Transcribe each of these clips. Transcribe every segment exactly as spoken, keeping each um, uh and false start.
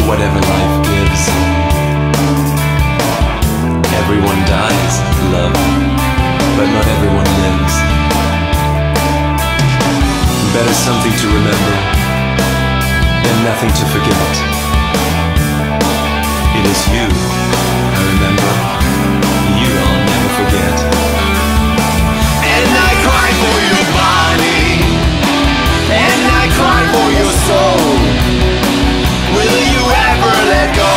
whatever life gives. Everyone dies, love, but not everyone lives. Better something to remember than nothing to forget. It is you I remember, you I'll never forget. And I cry for your body, and I cry for your soul. Will you ever let go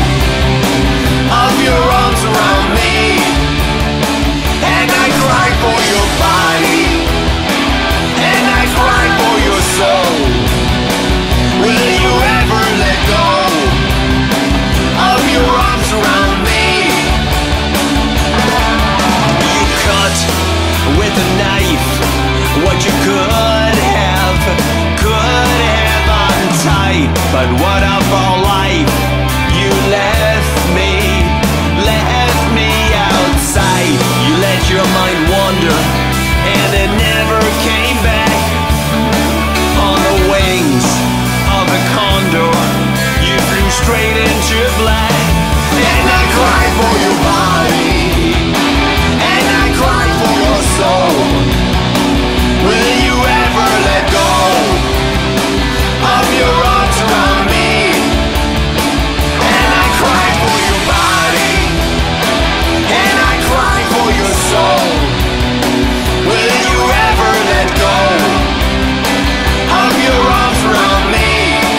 of your arms around me? And I cry for your body, and I cry for your soul. Will you ever let go of your arms around me? You cut with a knife what you could have, could have untied. But what of our life? You left me, left me outside. You let your mind wander, and it never came back. On the wings of a condor, you flew straight into black. And I cry for your body, and I cry for your soul. Will you ever let go of your arms around me? And I cry for your body, and I cry for your soul. Will you ever let go of your arms around me?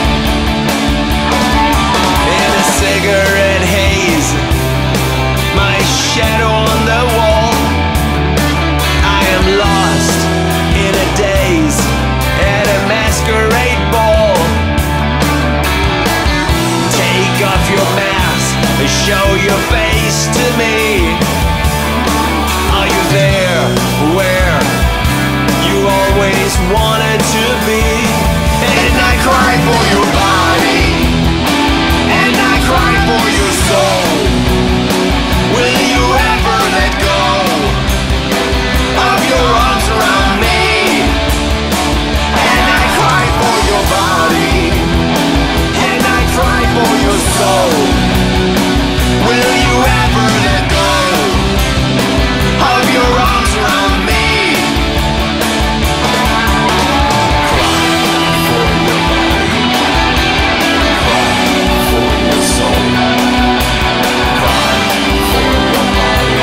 In a cigarette haze, my shadow on the wall, I am lost in a daze at a masquerade ball. Take off your mask and show your face to me. Are you there where you always wanted to be? And I cry for your body, and I cry for your soul. Will you ever let go of your arms around me? And I cry for your body, and I cry for your soul. Will you ever let go of your arms around me? Cry for your body, cry for your soul. Cry for your body,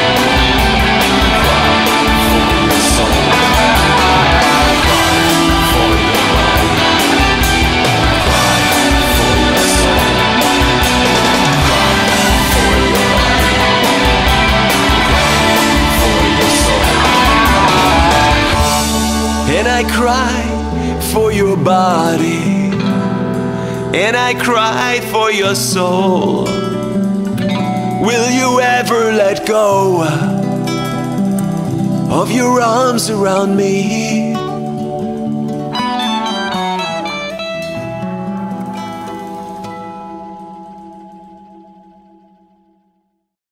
cry for your soul. Cry for your body, cry for your soul. Cry for your body, cry for your soul. And I cry for your body, and I cry for your soul. Will you ever let go of your arms around me?